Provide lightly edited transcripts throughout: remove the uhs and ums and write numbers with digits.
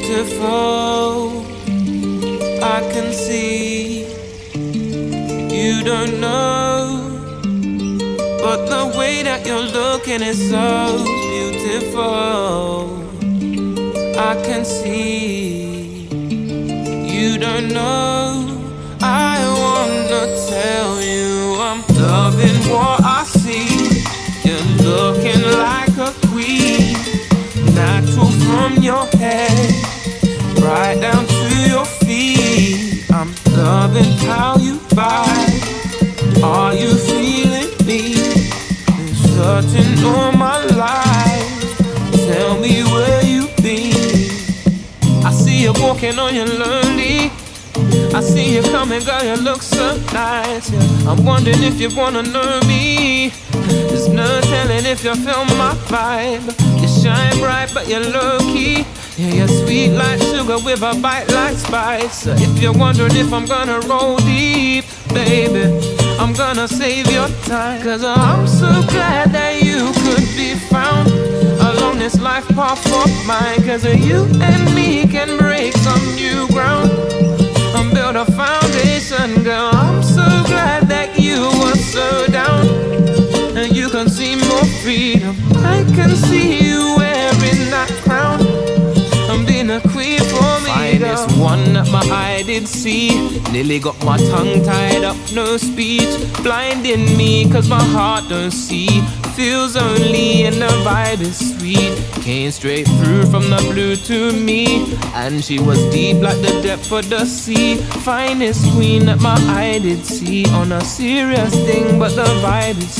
beautiful. I can see you don't know, but the way that you're looking is so beautiful. I can see you don't know. I wanna tell you I'm loving what I see. You're looking like a queen, natural from your head right down to your feet. I'm loving how you vibe. Are you feeling me? Been searching all my life. Tell me where you've been. I see you walking on your lonely. I see you coming, girl, you look so nice, yeah. I'm wondering if you wanna know me. There's no telling if you feel my vibe. You shine bright, but you're low-key. Yeah, you're sweet like sugar with a bite like spice. If you're wondering if I'm gonna roll deep, baby, I'm gonna save your time. Cause I'm so glad that you could be found along this life path of mine. Cause you and me can break some new ground and build a foundation, girl. I'm so glad that you were so down, and you can see more freedom. I can see you wearing that crown and being a queen for me, finest girl. One that my eye did see, nearly got my tongue tied up, no speech, blinding me cause my heart don't see. Feels only and the vibe is sweet. Came straight through from the blue to me, and she was deep like the depth of the sea. Finest queen that my eye did see. On a serious thing, but the vibe is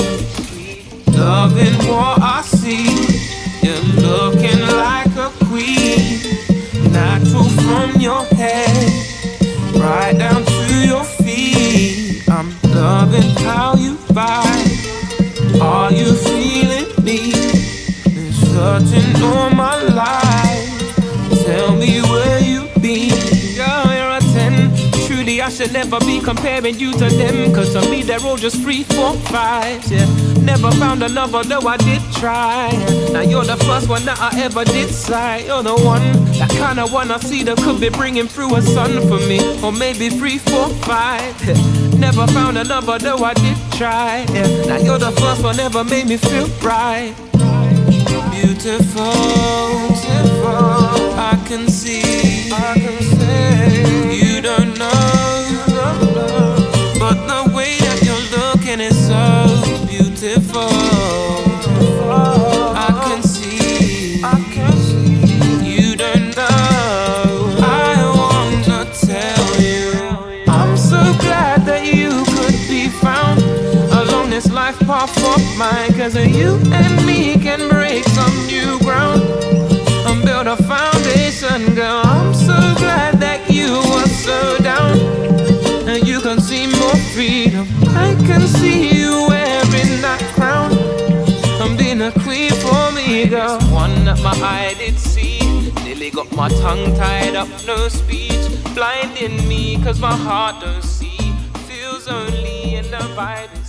sweet. Loving what I see. You're looking like a queen, natural from your head right down to your feet. I'm loving how you vibe. Are you feeling me? Been searching all my life. Tell me where you've been. Girl, you're a 10. Truly, I should never be comparing you to them. Cause to me, they're all just 3, 4, 5s, yeah. Never found another, though I did try. Now you're the first one that I ever did sight. You're the one that kinda wanna see that could be bringing through a son for me. Or maybe 3, 4, 5. Never found another, though I did try, yeah. Now you're the first one ever made me feel right. Beautiful, I can see, you don't know, but the way that you're looking is so beautiful. I can see, you don't know. I wanna tell you I'm so glad that you could be found along this life path of mine. Cause you and me can break some new ground and build a foundation, girl. I'm so glad that you were so down, and you can see more freedom. I can see you wearing that crown and being a queen for me, girl. One that my eye did see, nearly got my tongue tied up, no speech, blinding me cause my heart don't see. Feels only in the vibe.